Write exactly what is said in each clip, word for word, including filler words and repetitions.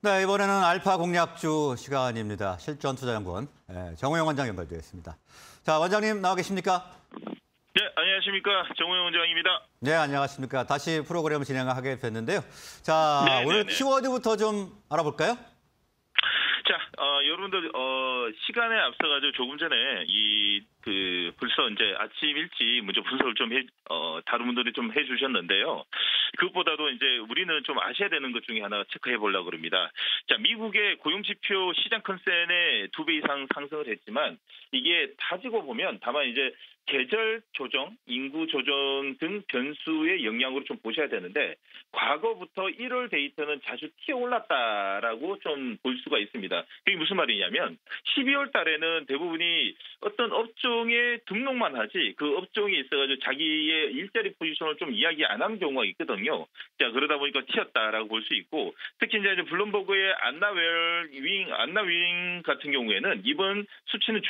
네, 이번에는 알파 공략주 시간입니다. 실전투자연구원 예, 정호영 원장 연결되어 있습니다. 자, 원장님 나와 계십니까? 네, 안녕하십니까. 정호영 원장입니다. 네, 안녕하십니까. 다시 프로그램 진행하게 됐는데요. 자, 네네네. 오늘 키워드부터 좀 알아볼까요? 자, 어, 여러분들 어, 시간에 앞서가지고 조금 전에 이 그 벌써 이제 아침 일찍 먼저 분석을 좀 해, 어, 다른 분들이 좀 해주셨는데요. 그것보다도 이제 우리는 좀 아셔야 되는 것 중에 하나 체크해 보려고 그럽니다. 자, 미국의 고용지표 시장 컨센에 두 배 이상 상승을 했지만 이게 따지고 보면 다만 이제 계절 조정, 인구 조정 등 변수의 영향으로 좀 보셔야 되는데 과거부터 일월 데이터는 자주 튀어올랐다라고 좀 볼 수가 있습니다. 그게 무슨 말이냐면 십이월 달에는 대부분이 어떤 업종에 등록만 하지 그 업종이 있어가지고 자기의 일자리 포지션을 좀 이야기 안 한 경우가 있거든요. 자, 그러다 보니까 튀었다라고 볼 수 있고 특히 이제 블룸버그의 안나웰윙, 안나윙 같은 경우에는 이번 수치는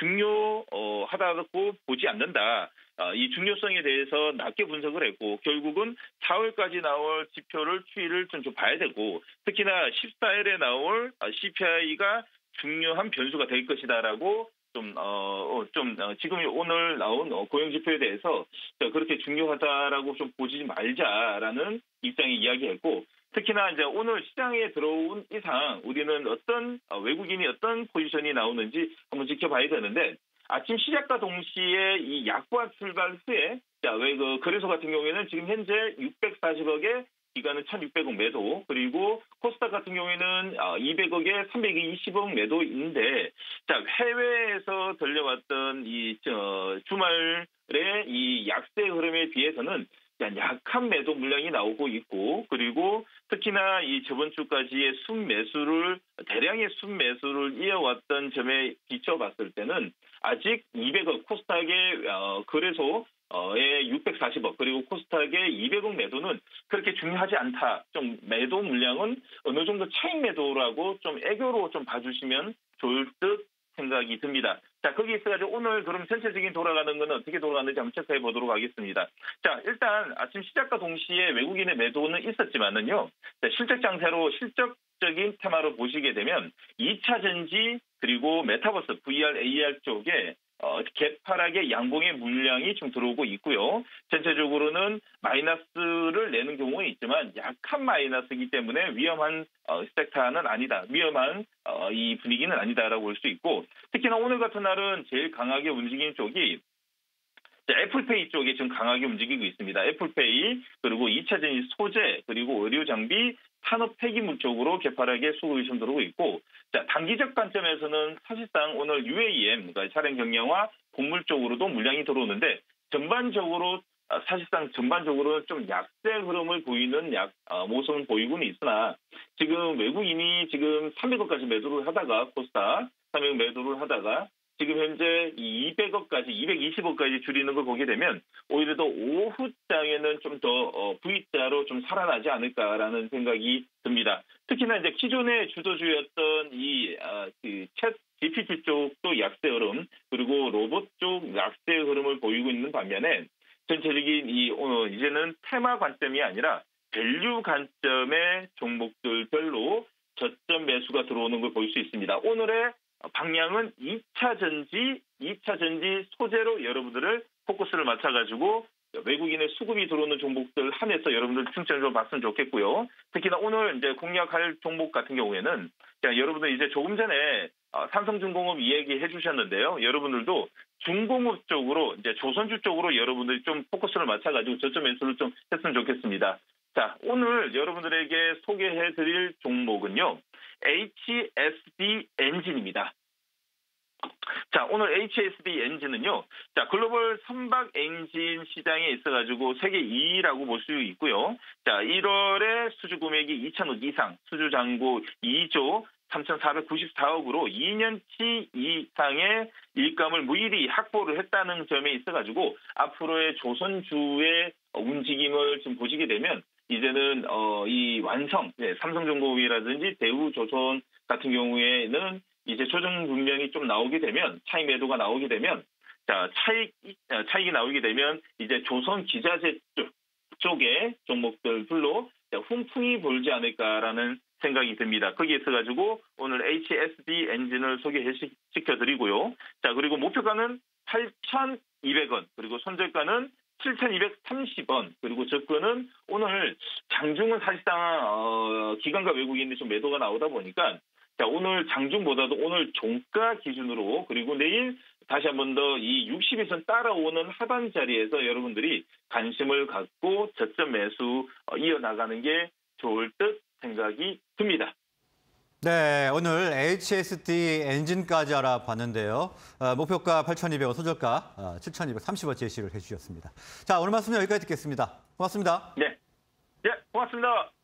중요하다고 보지 않는다. 이 중요성에 대해서 낮게 분석을 했고 결국은 사월까지 나올 지표를 추이를 좀, 좀 봐야 되고 특히나 십사일에 나올 씨피아이가 중요한 변수가 될 것이다라고 좀, 어, 좀, 어, 지금 오늘 나온 어, 고용지표에 대해서 그렇게 중요하다라고 좀 보지 말자라는 입장에 이야기했고 특히나 이제 오늘 시장에 들어온 이상 우리는 어떤 어, 외국인이 어떤 포지션이 나오는지 한번 지켜봐야 되는데 아침 시작과 동시에 이 약관 출발 후에 자, 왜 그 거래소 같은 경우에는 지금 현재 육백사십억에 기간은 천육백억 매도 그리고 코스닥 같은 경우에는 이백억에 삼백이십억 매도인데 자, 해외에서 들려왔던 이 저, 주말의 이 약세 흐름에 비해서는 약한 매도 물량이 나오고 있고 그리고 특히나 이 저번 주까지의 순매수를 대량의 순매수를 이어왔던 점에 비춰봤을 때는 아직 이백억 코스닥의 어, 거래소 의 육백사십억 그리고 코스닥의 이백억 매도는 그렇게 중요하지 않다. 좀 매도 물량은 어느 정도 차익 매도라고 좀 애교로 좀 봐주시면 좋을 듯 생각이 듭니다. 자, 거기 있어가지고 오늘 그럼 전체적인 돌아가는 건 어떻게 돌아가는지 한번 체크해 보도록 하겠습니다. 자, 일단 아침 시작과 동시에 외국인의 매도는 있었지만은요. 자, 실적 장세로 실적적인 테마로 보시게 되면 이 차 전지 그리고 메타버스, 브이알, 에이알 쪽에 어, 개파락의 양봉의 물량이 좀 들어오고 있고요. 전체적으로는 마이너스를 내는 경우가 있지만 약한 마이너스이기 때문에 위험한 어, 섹터는 아니다. 위험한 어, 이 분위기는 아니다라고 볼 수 있고 특히나 오늘 같은 날은 제일 강하게 움직이는 쪽이 애플페이 쪽에 지금 강하게 움직이고 있습니다. 애플페이 그리고 이 차 전지 소재 그리고 의료 장비 산업 폐기물 쪽으로 개파락의 수급이 좀 들어오고 있고 자, 단기적 관점에서는 사실상 오늘 유에이엠 그러니까 차량 경량화 곡물 쪽으로도 물량이 들어오는데 전반적으로 사실상 전반적으로 좀 약세 흐름을 보이는 약 어, 모습은 보이고는 있으나 지금 외국인이 지금 삼백억까지 매도를 하다가 코스닥 삼백억 매도를 하다가 지금 현재 이백억까지, 이백이십억까지 줄이는 걸 보게 되면 오히려 더 오후장에는 좀 더 V자로 좀 살아나지 않을까라는 생각이 듭니다. 특히나 이제 기존의 주도주였던 이 그 챗 지피티 쪽도 약세 흐름 그리고 로봇 쪽 약세 흐름을 보이고 있는 반면에 전체적인 이 어, 이제는 테마 관점이 아니라 밸류 관점의 종목들별로 저점 매수가 들어오는 걸 볼 수 있습니다. 오늘의 방향은 이 차 전지, 이 차 전지 소재로 여러분들을 포커스를 맞춰가지고 외국인의 수급이 들어오는 종목들 한해서 여러분들 충전을 좀 봤으면 좋겠고요. 특히나 오늘 이제 공략할 종목 같은 경우에는 여러분들 이제 조금 전에 삼성중공업 이야기해 주셨는데요. 여러분들도 중공업 쪽으로 이제 조선주 쪽으로 여러분들이 좀 포커스를 맞춰가지고 저점 매수를 좀 했으면 좋겠습니다. 자, 오늘 여러분들에게 소개해 드릴 종목은요. 에이치에스디 엔진입니다. 자, 오늘 에이치에스디 엔진은요. 자, 글로벌 선박 엔진 시장에 있어가지고 세계 이 위라고 볼 수 있고요. 자, 일월에 수주 금액이 이천억 이상, 수주 잔고 이조 삼천사백구십사억으로 이 년치 이상의 일감을 무일히 확보를 했다는 점에 있어가지고 앞으로의 조선주의 움직임을 좀 보시게 되면 이제는 어, 이 완성, 네, 삼성중공업이라든지 대우조선 같은 경우에는 이제 조정 분명히 좀 나오게 되면 차익 매도가 나오게 되면 자 차익 차익이 나오게 되면 이제 조선 기자재 쪽 쪽의 종목들로 훈풍이 불지 않을까라는 생각이 듭니다. 거기에 있어가지고 오늘 에이치에스디 엔진을 소개시켜드리고요. 자, 그리고 목표가는 팔천이백 원, 그리고 손절가는 칠천이백삼십 원, 그리고 저가는 오늘 장중은 사실상 어, 기관과 외국인이 좀 매도가 나오다 보니까 자, 오늘 장중보다도 오늘 종가 기준으로 그리고 내일 다시 한 번 더 이 육십 일선 따라오는 하단 자리에서 여러분들이 관심을 갖고 저점 매수 어, 이어나가는 게 좋을 듯 생각이 듭니다. 네, 오늘 에이치에스디 엔진까지 알아봤는데요. 어, 목표가 팔천이백 원, 소저가 어, 칠천이백삼십 원 제시를 해주셨습니다. 자, 오늘 말씀 여기까지 듣겠습니다. 고맙습니다. 네, 네, 고맙습니다.